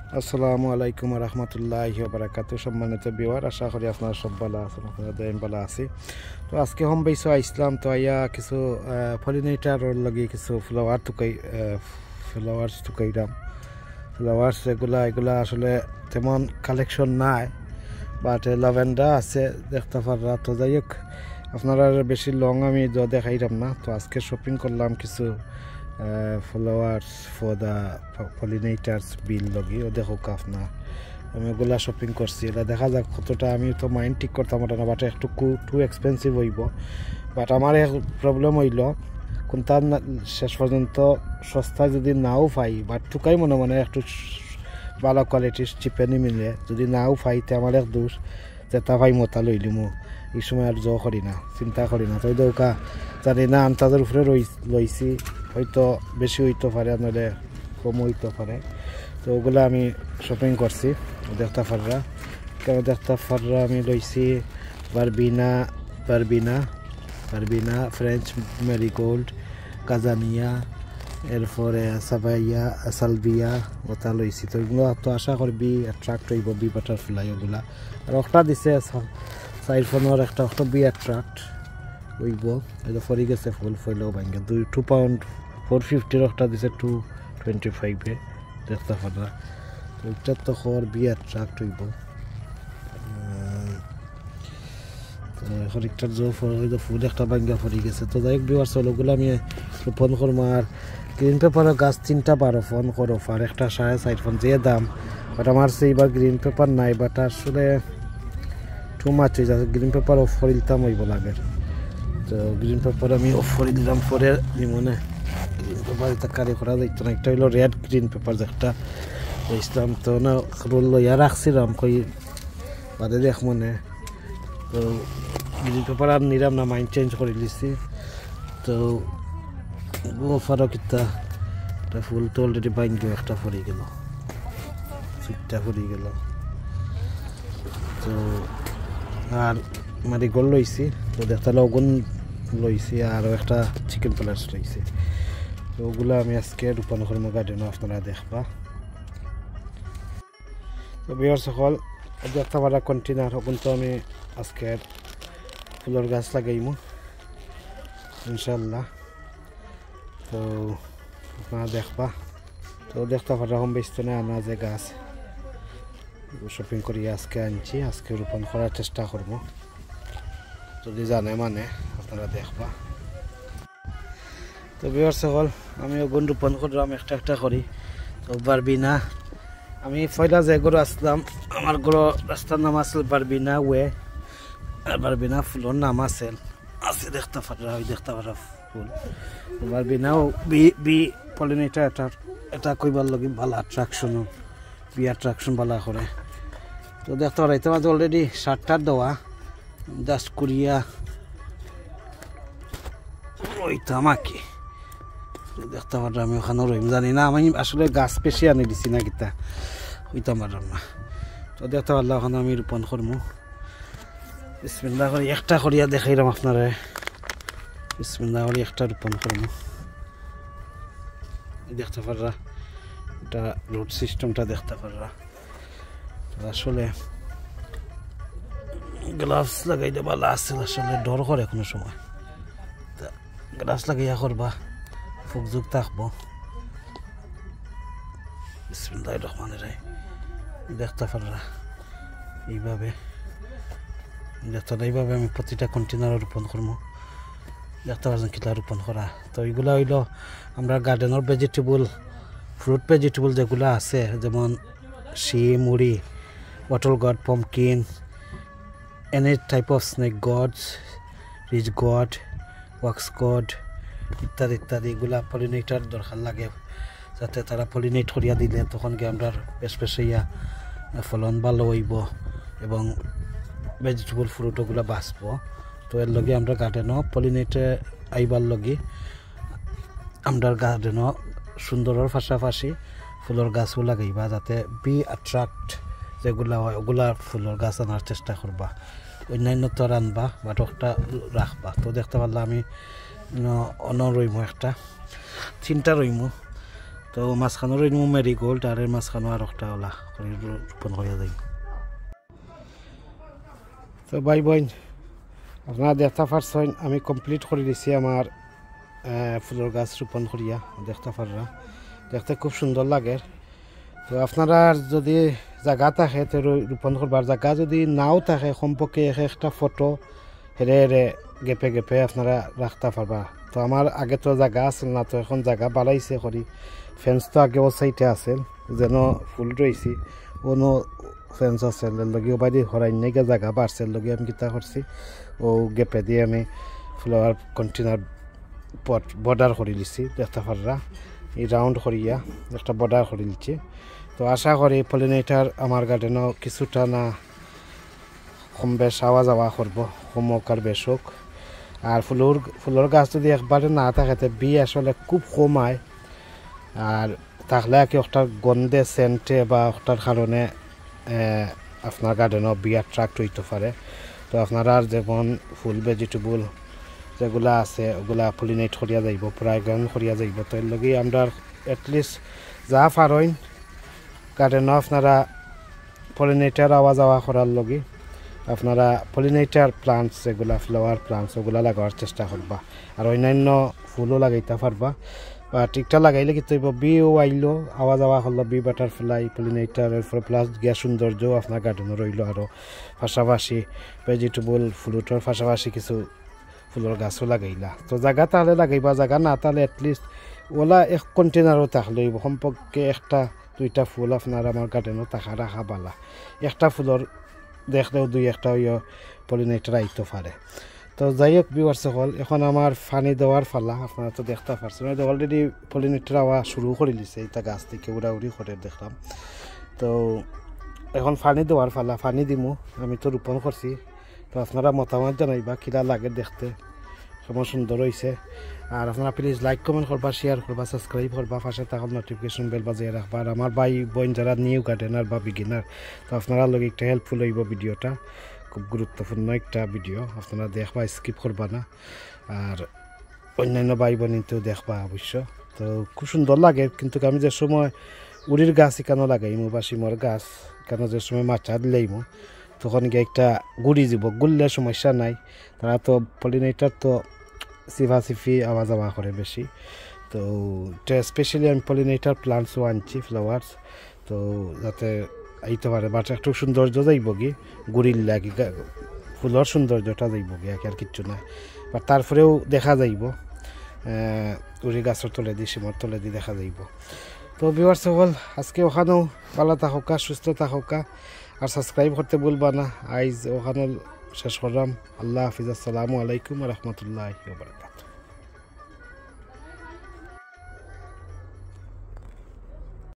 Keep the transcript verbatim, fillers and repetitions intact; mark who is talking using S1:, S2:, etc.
S1: আসসালামু আলাইকুম রহমতুল্লাহি ওয়া বারাকাতুহু। সম্মানিত ভিউয়ার, আশা করি আপনারা সব ভালো আছেন। আপনারা দেন ভালো আছি। তো আজকে হোম বেসও আইসলাম, তো আইয়া কিছু পলিনেটার লাগে কিছু ফ্লাওয়ার টুকাই ফ্লাওয়ার্স টুকাইলাম। ফ্লাওয়ার্স এগুলা এগুলা আসলে তেমন কালেকশন নাই, বাট ল্যাভেন্ডার আছে দেখতে পাররা। তো যাই হোক, আপনারা বেশি লং আমি দেখাইলাম না। তো আজকে শপিং করলাম কিছু ফ্লাওয়ার্স ফর দ্য পলিনেটার্স বিল লগি। ও দেখো আপনার আমি ওগুলা শপিং করছি, এটা দেখা যাক কতটা। আমি তো মাইন্ড ঠিক করতাম না, বাট একটু টু এক্সপেন্সিভ হইব। বাট আমার এক প্রবলেম হইল, কোনটা শেষ পর্যন্ত সস্তায় যদি নাও পাই, বাট টুকাই মনে মনে একটু ভালো কোয়ালিটির চিপেনি মিলে যদি নাও পাইতে আমার এক দোষ যেটা পাই মতা লইলি মো এই সময় আর জ করি না, চিন্তা করি না। তো দৌকা জানি না আন্তাজের উপরে লইছি, হয়তো বেশি হইতে পারে নাহলে কম হইতে পারে। তো ওগুলো আমি শপিং করছি দেখতে পাররা। কেন দেখতে পাররা আমি লইছি বারবিনা বারবিনা বারবিনা ফ্রেঞ্চ মেরিগোল্ড, কাজানিয়া, এরপরে সাবাইয়া, সালভিয়া ওটা লইছি। তো এগুলো তো আশা করবি অ্যাট্রাক্ট হইব, বি বাটারফ্লাই ওগুলা। আর একটা দিছে সাইড ফোনের একটা একটা বি অ্যাট্রাক্ট হইব। এটা ফরি গেছে ফুল ফইলেও ভাঙ্গে দুই টু পাউন্ড ফোর ফিফটির একটা দিছে টু টোয়েন্টি ফাইভে দেখতে পারা। তো ওইটার তো খবর বি অ্যাট্রাক্ট হইব। হরিকটার জো ফুল একটা ভাঙ্গা ফরি গেছে। তো যাই হোক বিওয়ার চলো ওগুলো আমি ফোন করবো। আর গ্রিন পেপারের গাছ তিনটা বারো ফোন করো, আর একটা সাড়ে চার ফোন যে দাম। বাট আমার সেই এবার গ্রিন পেপার নাই, বাট আসলে টু মাছ হয়ে যাচ্ছে। গ্রিন পেপার অফ করে দিতাম হইব লাগে। তো গ্রিন পেপার আমি অফ করে দিলাম, পরে মনে গ্রিন পেপার এটা কারি করা যাইতো না। একটা হইলো রেড গ্রিন পেপার যেটা ইসলাম, তো না রোল লইয়া রাখছিলাম কই বাদে দেখ মনে। তো গ্রিন পেপার আর নিলাম না, মাইন্ড চেঞ্জ করে দিচ্ছি। তো গোফারও কিতা একটা ফুল তো অলরেডি বাইন্ড একটা পড়ে গেল, সুইটটা পড়ে গেল। তো আর মারিগোল্ড লইছি, তো দেখতে লগুন লইছি, আরও একটা চিকেন প্লাস লইছি। তো ওগুলো আমি আজকে রূপণ কর্ম গার্ডেনও আপনারা দেখবা। তো বিয়ার সকল দেখতে পারা কন্টেনার হকুন। তো আমি আজকে ফুলের গাছ লাগাইমু ইনশাল্লাহ। তো আপনারা দেখবা। তো দেখতে পারা হোম বেস্টনে আনা যে গাছ শপিং করি আজকে আনছি, আজকে রোপণ করার চেষ্টা করবো। যদি জানে মানে আপনারা দেখবা। তো বিয়ার সকল আমি ওগুন রোপণ করলাম একটা একটা করি। তো বারবিনা আমি পয়লা যে গরু আসলাম, আমার গরু রাস্তার নাম আসল বারবিনা ওয়ে। আর বারবিনা ফুলের নাম আসেল আছে দেখতে পারা, ওই দেখতে পারা ফুল। বারবিনাও বি বি পলিনেটার এটা এটা কইবার লগে ভালো অ্যাট্রাকশনও, বি অ্যাট্রাকশন ভালো করে। তো দেখতে পারা এটা মাঝে অলরেডি সাতটার দেওয়া জাস্ট করিয়া ওইটা আমাকে দেখতে পারা। আমি ওখানে রইম জানি না, আমি আসলে গাছ পেশি আনি দিছি না কিতা ওইটা মারাম না। তো দেখতে পারলাম ওখানে আমি রোপণ করবো। বিসমিল্লাহ করে একটা করিয়া দেখাইলাম আপনারা। বিসমিল্লাহ করে একটা রোপণ করবো। দেখতে পাররা এটা রুট সিস্টেমটা দেখতে পাররা। আসলে গ্লাভস লাগাইতে ভালো আছে, আসলে ডর করে কোনো সময়। গ্লাভস লাগাইয়া করবা, ফুকযুগ থাকবো। বিসমিল্লাহির রহমানির রহিম। দেখতে পাররা এইভাবে দেখতে এইভাবে আমি প্রতিটা কন্টেনার রোপণ করবো। দেখতে পাচ্ছেন কিলা রোপণ করা। তো এইগুলা হইল আমরা গার্ডেনের ভেজিটেবল, ফ্রুট ভেজিটেবল যেগুলো আছে, যেমন শিম, মুড়ি, water gourd, pumpkin, any type of snake gourds, ridge gourd, wax gourd ইত্যাদি ইত্যাদি। এগুলা পলিনেটার দরকার লাগে, যাতে তারা পলিনেট করিয়া দিলে তখন গিয়ে আমরা বেশ বেশ ইয়া ফলন ভালো হইব এবং ভেজিটেবল ফ্রুট ওগুলো বাঁচবো। তো এর লগে আমরা গার্ডেনও পলিনেটে আইবার লগে আমরা গার্ডেনও সুন্দরের পাশাপাশি ফুলের গাছও লাগাইবা, যাতে বি অ্যাট্রাক্ট যেগুলা হয় ওগুলা ফুলের গাছ আনার চেষ্টা করবা। অন্যান্য তো আনবা বা একটা রাখবা। তো দেখতে পারলাম আমি অন রইমু একটা তিনটা রইমু। তো তো মাঝখানোর এই মেরি গোল্ড আর এর মাঝখানো আর একটা ওলা রোপণ করিয়া যাই। তো ভাই বোন আপনারা দেখতে পারছেন আমি কমপ্লিট করে দিছি আমার ফুলের গাছ রোপণ করিয়া, দেখতে পাররা দেখতে খুব সুন্দর লাগে। তো আপনারা যদি জায়গা থাকে তো রোপণ করবার জায়গা যদি নাও থাকে সম্পর্কে এক একটা ফটো হেরে হেরে গেপে গেপে আপনারা রাখতে পারবা। তো আমার আগে তো জায়গা আছিল না, তো এখন জায়গা বাড়াইছে করি। ফেন্স তো আগে ও সাইডে আছিল যেন ফুল রয়েছি কোনো ফেন্স আছে লগে বাইরে হরাই নাইকা জায়গা বাড়ছে লগে আমি কিতা করছি ও গেপে দিয়ে আমি ফ্লাওয়ার কন্টেনার পট বর্ডার করে দিচ্ছি, দেখতে পাররা এই রাউন্ড করিয়া একটা বর্ডার করে দিচ্ছি। তো আশা করি পলিনেটার আমার গার্ডেনও কিছুটা না কম বেশ আওয়া যাওয়া করবো, কমক আর বেশ হোক। আর ফুলর ফুলের গাছ যদি একবারে না থাকে বি আসলে খুব কমায়, আর থাকলে কি একটা গন্ধে সেন্টে বা একটার কারণে আপনার গার্ডেনও বি অ্যাট্রাক্ট হইতে পারে। তো আপনারা যেমন ফুল ভেজিটেবল যেগুলা আছে ওগুলা পলিনেট করিয়া যাইব, পরাগায়ন করিয়া যাইব। তো এর লগে আমরা এটলিস্ট যা পারেন গার্ডেনও আপনারা পলিনেটার আওয়া যাওয়া করার লগে আপনারা পলিনেটার প্লান্টস যেগুলা ফ্লাওয়ার প্লান্টস ওগুলা লাগাবার চেষ্টা করবা, আর অন্যান্য ফুলও লাগাইতে পারবা। বা ঠিকঠাক লাগাইলে কিন্তু বিও আইলো আওয়া যাওয়া হলো বি বাটারফ্লাই পলিনেটার, এরপরে প্লাস গিয়া সৌন্দর্য আপনার গার্ডেনও রইল। আরও পাশাপাশি ভেজিটেবল ফ্রুটের পাশাপাশি কিছু ফুলের গাছও লাগাইলা। তো জায়গা তাহলে লাগাইবা, জায়গা না তাহলে এটলিস্ট ওলা এক কন্টেনারও থাকলে সম্পর্কে একটা দুইটা ফুল আপনার আমার গার্ডেনও থাকা রাখা বালা। একটা ফুলের দেখলেও দুই একটা ইয়ে পলিনেটার আইতে পারে। তো যাই হোক ভিউয়ার্স সকল, এখন আমার পানি দেওয়ার ফালা আপনারা তো দেখতে পারছেন অলরেডি পলিনেটার আওয়া শুরু করে দিছে, এটা গাছ থেকে উড়াউড়ি করে দেখলাম। তো এখন পানি দেওয়ার ফালা, পানি দিমু আমি তো রোপণ করছি। তো আপনারা মতামত জানাইবা কিরা লাগে দেখতে, কেমন সুন্দর হয়েছে। আর আপনারা প্লিজ লাইক কমেন্ট করবা, শেয়ার করবা, সাবস্ক্রাইব করবা, পাশে থাকার নোটিফিকেশন বেল বাজিয়ে রাখবা। আর আমার ভাই বোন যারা নিউ গার্ডেনার বা বিগিনার, তো আপনারা লগে একটা হেল্পফুল হইব ভিডিওটা, খুব গুরুত্বপূর্ণ একটা ভিডিও, আপনারা দেখবা স্কিপ করবা না। আর অন্যান্য ভাই বোনতেও দেখবা অবশ্য। তো খুব সুন্দর লাগে, কিন্তু আমি যে সময় উড়ির গাছ কেন লাগাইমু বা শিমর গাছ কেন যে সময় মাচা দিলাইমু তখন গিয়ে একটা গুড়ি যাব, গুললে সমস্যা নাই। তারা তো পলিনেটার তো সিফা সিফি আওয়া যাওয়া করে বেশি। তো স্পেশালি আমি পলিনেটার প্লান্টসও আনছি ফ্লাওয়ার্স, তো যাতে আইতে পারে বাট একটু সৌন্দর্য যাইব গিয়ে গুড়ির লাগি ফুলের সৌন্দর্যটা যাইব গিয়ে আর কিচ্ছু না। বা তারপরেও দেখা যাইব উড়ি গাছের তলে দিয়ে সীমার তলে দিয়ে দেখা যাইব। তো ভিউয়ার্স সকল আজকে ওখানেও ভালো থাকা সুস্থ থাকা, আর সাবস্ক্রাইব করতে বলবা না। আইজ ওখানে শেষ করলাম। আল্লাহ হাফিজ, আসসালামু আলাইকুম রহমতুল্লাহ বারাকাতুহু।